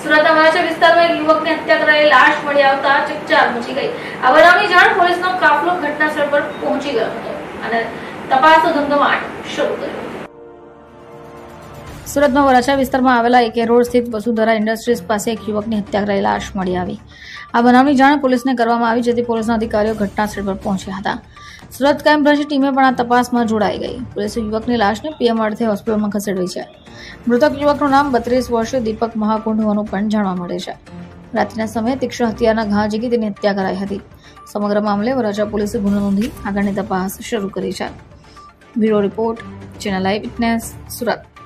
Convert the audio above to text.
સુરતના વરાછા વિસ્તારમાં એક યુવકની હત્યા કરાયેલી લાશ મળી આવતા ચકચાર મચી ગઈ। આ બનાવની જાણ પોલીસનો કાફલો ઘટનાસ્થળ પર પહોંચી ગયો હતો અને તપાસનો ધમધમાટ શરૂ કર્યો। સુરતમાં વરાછા વિસ્તારમાં આવેલા એકે રોડ સ્થિત વસુંધરા ઇન્ડસ્ટ્રીઝ પાસે એક યુવકની હત્યા કરાયેલી લાશ મળી આવી। આ બનાવની જાણ પોલીસને કરવામાં આવી, જેથી પોલીસના અધિકારીઓ ઘટનાસ્થળ પર પહોંચ્યા હતા। સુરત ક્રાઇમ બ્રાન્ચની ટીમે પણ આ તપાસમાં જોડાઈ ગઈ। પોલીસે યુવકની લાશને પીએમ અર્થે હોસ્પિટલમાં ખસેડી છે। મૃતક યુવકનું નામ 32 વર્ષીય દીપક મહાકુંડ હોવાનું પણ જાણવા મળે છે। રાત્રિના સમયે તીક્ષ્ણ હથિયારના ઘા ઝીકી તેની હત્યા કરાઈ હતી। સમગ્ર મામલે વરાછા પોલીસે ગુનો નોંધી આગળની તપાસ શરૂ કરી છે। Bureau report, channel live witness, Surat.